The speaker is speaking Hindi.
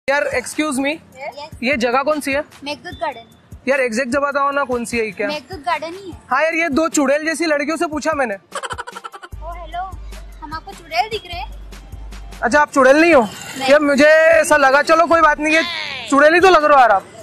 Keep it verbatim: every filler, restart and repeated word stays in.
यार एक्सक्यूज मी, ये जगह कौन सी है? मेघदूत गार्डन। यार एग्जैक्ट जगह बताओ ना, कौन सी है क्या? मेघदूत गार्डन ही है। हाँ यार, ये दो चुड़ैल जैसी लड़कियों से पूछा मैंने। ओ हेलो, हम आपको चुड़ैल दिख रहे हैं? अच्छा, आप चुड़ैल नहीं हो? यार मुझे ऐसा लगा, चलो कोई बात नहीं है, चुड़ैल ही तो लग रहा हो यार आप।